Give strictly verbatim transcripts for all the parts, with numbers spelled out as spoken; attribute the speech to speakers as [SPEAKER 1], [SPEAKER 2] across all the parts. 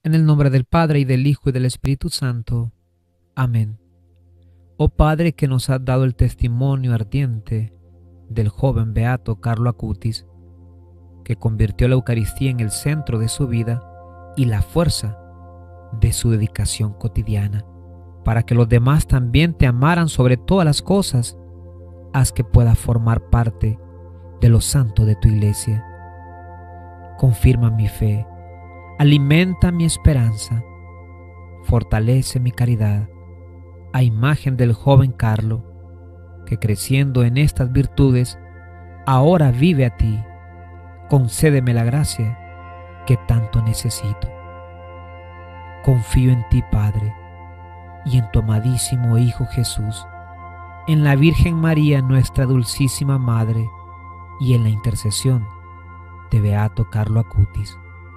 [SPEAKER 1] En el nombre del Padre, y del Hijo, y del Espíritu Santo. Amén. Oh Padre, que nos has dado el testimonio ardiente del joven beato Carlo Acutis, que convirtió la Eucaristía en el centro de su vida y la fuerza de su dedicación cotidiana, para que los demás también te amaran sobre todas las cosas, haz que pueda formar parte de los santos de tu iglesia. Confirma mi fe, alimenta mi esperanza, fortalece mi caridad, a imagen del joven Carlo, que creciendo en estas virtudes, ahora vive a ti. Concédeme la gracia que tanto necesito. Confío en ti, Padre, y en tu amadísimo Hijo Jesús, en la Virgen María, nuestra dulcísima Madre, y en la intercesión de beato Carlo Acutis.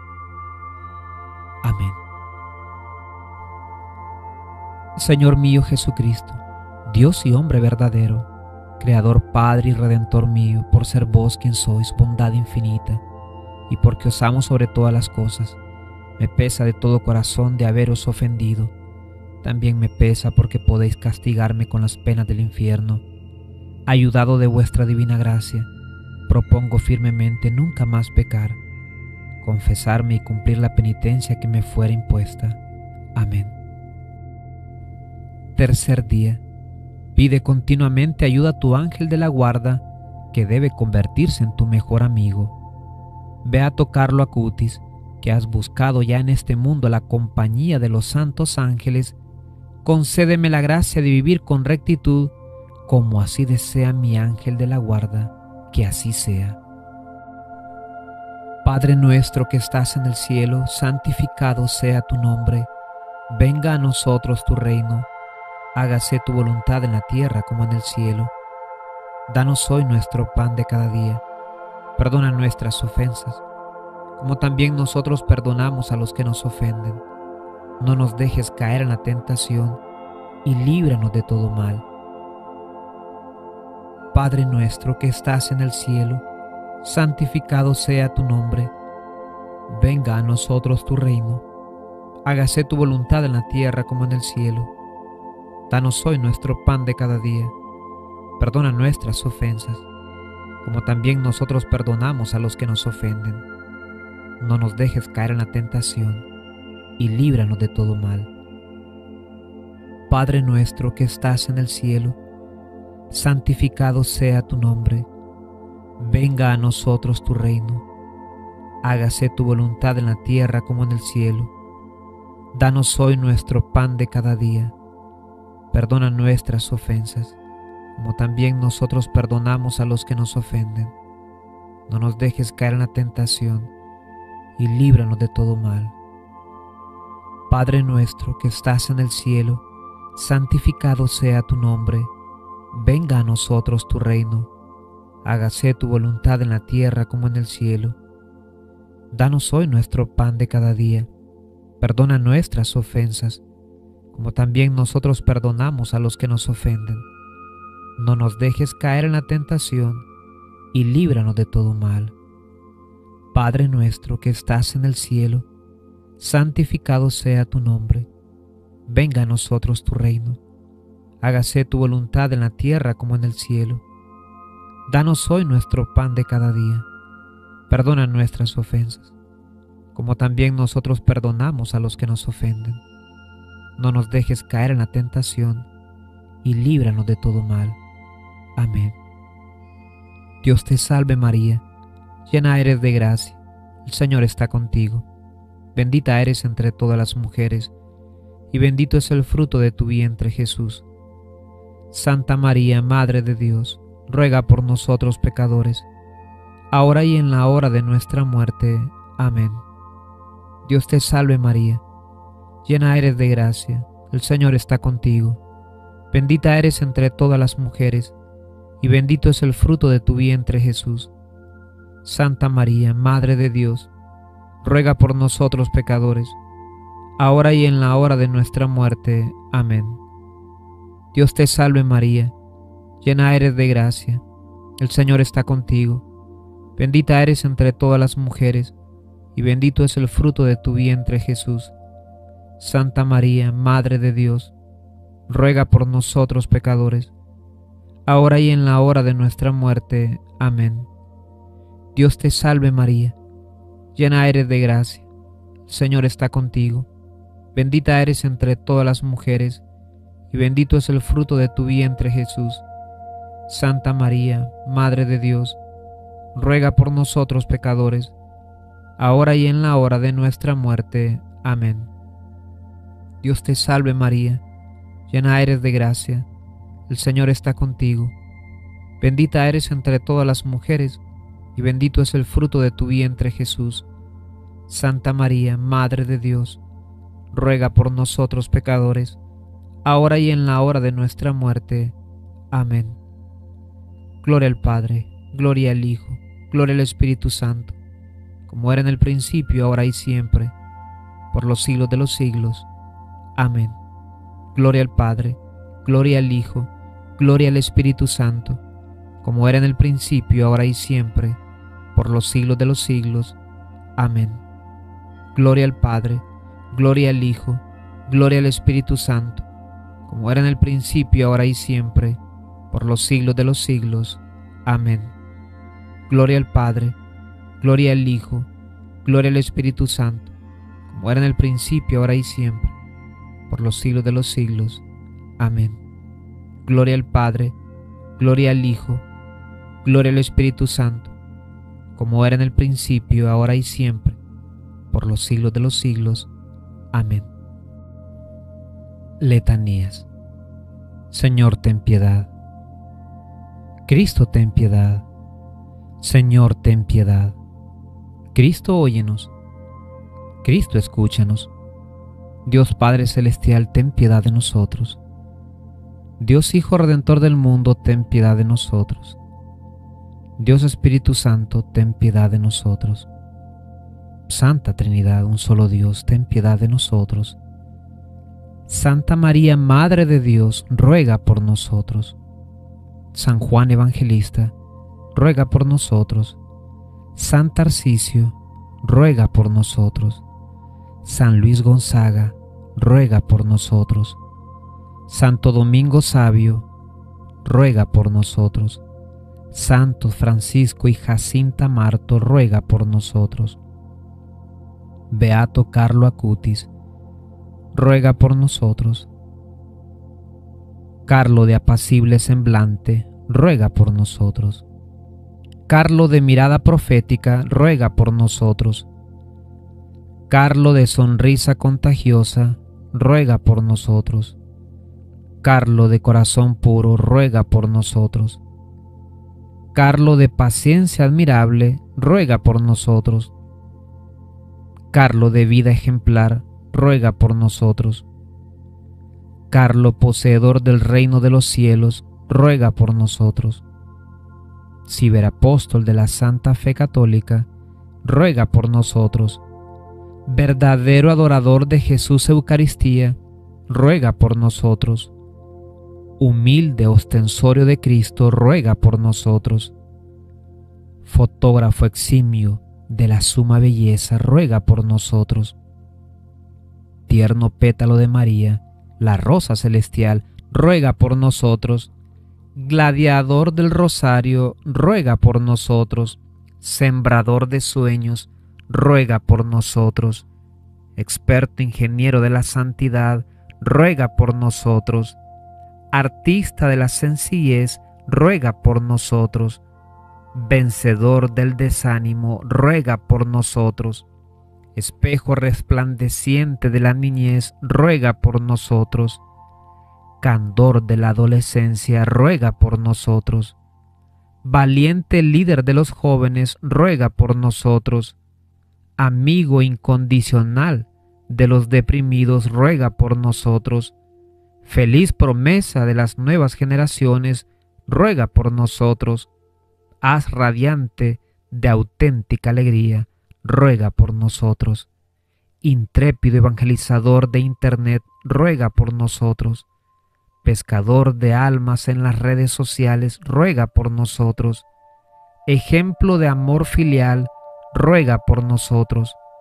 [SPEAKER 1] Amén. Señor mío Jesucristo, Dios y hombre verdadero, Creador, Padre y Redentor mío, por ser vos quien sois bondad infinita, y porque os amo sobre todas las cosas, me pesa de todo corazón de haberos ofendido. También me pesa porque podéis castigarme con las penas del infierno. Ayudado de vuestra divina gracia, propongo firmemente nunca más pecar, confesarme y cumplir la penitencia que me fuera impuesta. Amén. Tercer día. Pide continuamente ayuda a tu ángel de la guarda, que debe convertirse en tu mejor amigo. Beato Carlo Acutis, que has buscado ya en este mundo la compañía de los santos ángeles, concédeme la gracia de vivir con rectitud, como así desea mi ángel de la guarda, que así sea. Padre nuestro que estás en el cielo, santificado sea tu nombre. Venga a nosotros tu reino. Hágase tu voluntad en la tierra como en el cielo. Danos hoy nuestro pan de cada día. Perdona nuestras ofensas, como también nosotros perdonamos a los que nos ofenden. No nos dejes caer en la tentación, y líbranos de todo mal. Padre nuestro que estás en el cielo, santificado sea tu nombre. Venga a nosotros tu reino. Hágase tu voluntad en la tierra como en el cielo. Danos hoy nuestro pan de cada día. Perdona nuestras ofensas, como también nosotros perdonamos a los que nos ofenden. No nos dejes caer en la tentación, y líbranos de todo mal. Padre nuestro que estás en el cielo, santificado sea tu nombre. Venga a nosotros tu reino. Hágase tu voluntad en la tierra como en el cielo. Danos hoy nuestro pan de cada día. Perdona nuestras ofensas, como también nosotros perdonamos a los que nos ofenden. No nos dejes caer en la tentación, y líbranos de todo mal. Padre nuestro que estás en el cielo, santificado sea tu nombre. Venga a nosotros tu reino. Hágase tu voluntad en la tierra como en el cielo. Danos hoy nuestro pan de cada día. Perdona nuestras ofensas, como también nosotros perdonamos a los que nos ofenden. No nos dejes caer en la tentación, y líbranos de todo mal. Padre nuestro que estás en el cielo, santificado sea tu nombre. Venga a nosotros tu reino. Hágase tu voluntad en la tierra como en el cielo. Danos hoy nuestro pan de cada día. Perdona nuestras ofensas, como también nosotros perdonamos a los que nos ofenden. No nos dejes caer en la tentación, y líbranos de todo mal. Amén. Dios te salve María, llena eres de gracia, el Señor está contigo. Bendita eres entre todas las mujeres, y bendito es el fruto de tu vientre Jesús. Santa María, Madre de Dios, ruega por nosotros pecadores, ahora y en la hora de nuestra muerte. Amén. Dios te salve María, llena eres de gracia, el Señor está contigo. Bendita eres entre todas las mujeres, y bendito es el fruto de tu vientre Jesús. Santa María, Madre de Dios, ruega por nosotros pecadores, ahora y en la hora de nuestra muerte. Amén. Dios te salve María, llena eres de gracia, el Señor está contigo. Bendita eres entre todas las mujeres, y bendito es el fruto de tu vientre, Jesús. Santa María, Madre de Dios, ruega por nosotros pecadores, ahora y en la hora de nuestra muerte. Amén. Dios te salve María, llena eres de gracia, el Señor está contigo. Bendita eres entre todas las mujeres, y bendito es el fruto de tu vientre, Jesús. Santa María, Madre de Dios, ruega por nosotros pecadores, ahora y en la hora de nuestra muerte. Amén. Dios te salve María, llena eres de gracia, el Señor está contigo. Bendita eres entre todas las mujeres, y bendito es el fruto de tu vientre, Jesús. Santa María, Madre de Dios, ruega por nosotros pecadores, ahora y en la hora de nuestra muerte. Amén. Gloria al Padre, gloria al Hijo, gloria al Espíritu Santo, como era en el principio, ahora y siempre, por los siglos de los siglos. Amén. Gloria al Padre, gloria al Hijo, gloria al Espíritu Santo, como era en el principio, ahora y siempre, por los siglos de los siglos. Amén. Gloria al Padre, gloria al Hijo, gloria al Espíritu Santo, como era en el principio, ahora y siempre, por los siglos de los siglos. Amén. Gloria al Padre, gloria al Hijo, gloria al Espíritu Santo, como era en el principio, ahora y siempre, por los siglos de los siglos. Amén. Gloria al Padre, gloria al Hijo, gloria al Espíritu Santo, como era en el principio, ahora y siempre, por los siglos de los siglos. Amén. Letanías. Señor, ten piedad. Cristo, ten piedad. Señor, ten piedad. Cristo, óyenos. Cristo, escúchanos. Dios Padre Celestial, ten piedad de nosotros. Dios Hijo Redentor del mundo, ten piedad de nosotros. Dios Espíritu Santo, ten piedad de nosotros. Santa Trinidad, un solo Dios, ten piedad de nosotros. Santa María, Madre de Dios, ruega por nosotros. San Juan Evangelista, ruega por nosotros. San Tarcisio, ruega por nosotros. San Luis Gonzaga, ruega por nosotros. Santo Domingo Sabio, ruega por nosotros. Santo Francisco y Jacinta Marto, ruega por nosotros. Beato Carlo Acutis, ruega por nosotros. Carlo de apacible semblante, ruega por nosotros. Carlo de mirada profética, ruega por nosotros. Carlo de sonrisa contagiosa, ruega por nosotros. Carlo de corazón puro, ruega por nosotros. Carlo de paciencia admirable, ruega por nosotros. Carlo de vida ejemplar, ruega por nosotros. Carlo poseedor del reino de los cielos, ruega por nosotros. Ciberapóstol de la Santa Fe Católica, ruega por nosotros. Verdadero adorador de Jesús Eucaristía, ruega por nosotros. Humilde ostensorio de Cristo, ruega por nosotros. Fotógrafo eximio de la suma belleza, ruega por nosotros. Tierno pétalo de María, la rosa celestial, ruega por nosotros. Gladiador del rosario, ruega por nosotros. Sembrador de sueños, ruega por nosotros. Experto ingeniero de la santidad, ruega por nosotros. Artista de la sencillez, ruega por nosotros. Vencedor del desánimo, ruega por nosotros. Espejo resplandeciente de la niñez, ruega por nosotros. Candor de la adolescencia, ruega por nosotros. Valiente líder de los jóvenes, ruega por nosotros. Amigo incondicional de los deprimidos, ruega por nosotros. Feliz promesa de las nuevas generaciones, ruega por nosotros. Haz radiante de auténtica alegría, ruega por nosotros. Intrépido evangelizador de Internet, ruega por nosotros. Pescador de almas en las redes sociales, ruega por nosotros. Ejemplo de amor filial, ruega por nosotros.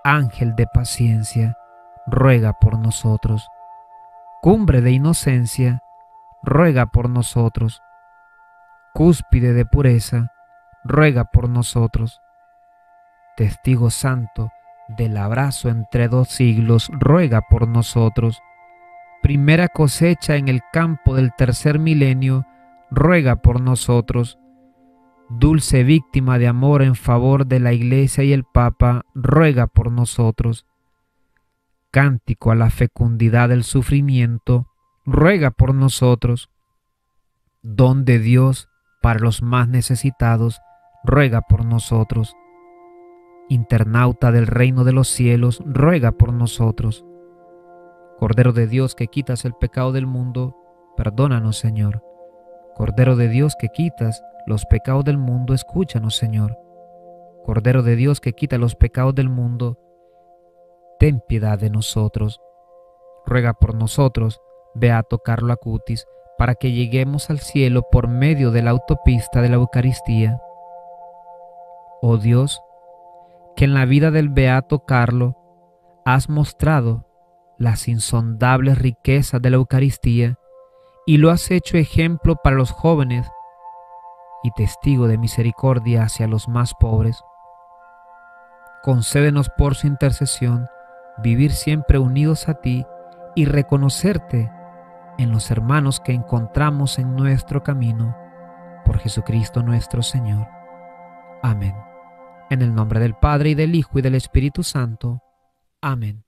[SPEAKER 1] Ángel de paciencia, ruega por nosotros. Cumbre de inocencia, ruega por nosotros. Cúspide de pureza, ruega por nosotros. Testigo santo del abrazo entre dos siglos, ruega por nosotros. Primera cosecha en el campo del tercer milenio, ruega por nosotros. Dulce víctima de amor en favor de la Iglesia y el Papa, ruega por nosotros. Cántico a la fecundidad del sufrimiento, ruega por nosotros. Don de Dios para los más necesitados, ruega por nosotros. Internauta del reino de los cielos, ruega por nosotros. Cordero de Dios que quitas el pecado del mundo, perdónanos, Señor. Cordero de Dios que quitas los pecados del mundo, escúchanos, Señor. Cordero de Dios que quita los pecados del mundo, ten piedad de nosotros. Ruega por nosotros, Beato Carlo Acutis, para que lleguemos al cielo por medio de la autopista de la Eucaristía. Oh Dios, que en la vida del Beato Carlo has mostrado las insondables riquezas de la Eucaristía y lo has hecho ejemplo para los jóvenes y testigo de misericordia hacia los más pobres. Concédenos por su intercesión vivir siempre unidos a ti y reconocerte en los hermanos que encontramos en nuestro camino. Por Jesucristo nuestro Señor. Amén. En el nombre del Padre, y del Hijo, y del Espíritu Santo. Amén.